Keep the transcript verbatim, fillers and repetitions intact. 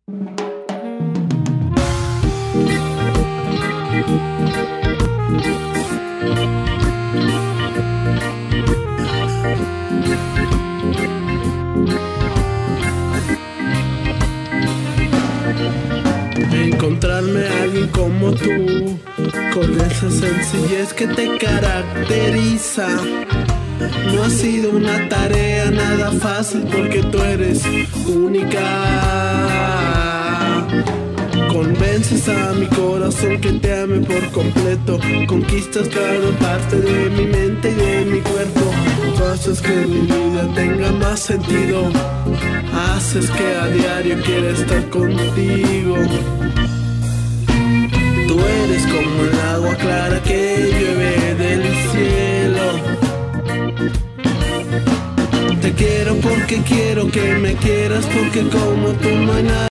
Encontrarme a alguien como tú, con esa sencillez que te caracteriza, no ha sido una tarea nada fácil porque tú eres única. Convences a mi corazón que te ame por completo, conquistas cada parte de mi mente y de mi cuerpo. Tú haces que mi vida tenga más sentido, haces que a diario quiera estar contigo. Tú eres como el agua clara que llueve del cielo. Te quiero porque quiero que me quieras, porque como tú no hay nada.